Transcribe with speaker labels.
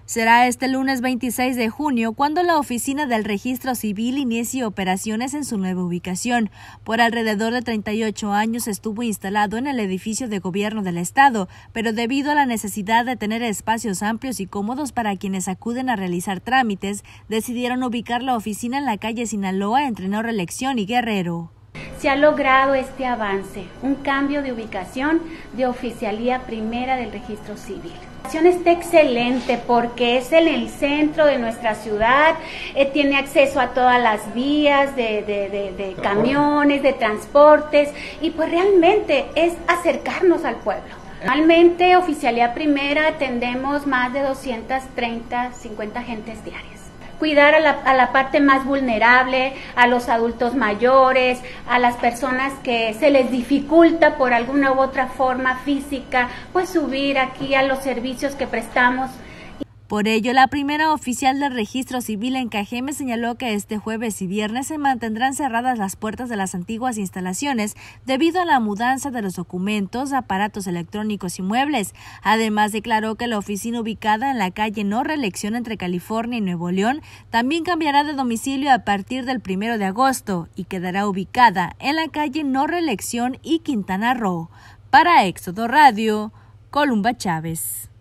Speaker 1: Será este lunes 26 de junio cuando la Oficina del Registro Civil inicie operaciones en su nueva ubicación. Por alrededor de 38 años estuvo instalado en el edificio de gobierno del estado, pero debido a la necesidad de tener espacios amplios y cómodos para quienes acuden a realizar trámites, decidieron ubicar la oficina en la calle Sinaloa entre No Reelección y Guerrero.
Speaker 2: Se ha logrado este avance, un cambio de ubicación de Oficialía Primera del Registro Civil. La ubicación está excelente porque es en el centro de nuestra ciudad, tiene acceso a todas las vías de camiones, de transportes, y pues realmente es acercarnos al pueblo. Actualmente, Oficialía Primera atendemos más de 250 gentes diarias. Cuidar a la parte más vulnerable, a los adultos mayores, a las personas que se les dificulta por alguna u otra forma física, pues subir aquí a los servicios que prestamos.
Speaker 1: Por ello, la primera oficial del Registro Civil en Cajeme señaló que este jueves y viernes se mantendrán cerradas las puertas de las antiguas instalaciones debido a la mudanza de los documentos, aparatos electrónicos y muebles. Además, declaró que la oficina ubicada en la calle No Reelección entre California y Nuevo León también cambiará de domicilio a partir del 1 de agosto y quedará ubicada en la calle No Reelección y Quintana Roo. Para Éxodo Radio, Columba Chávez.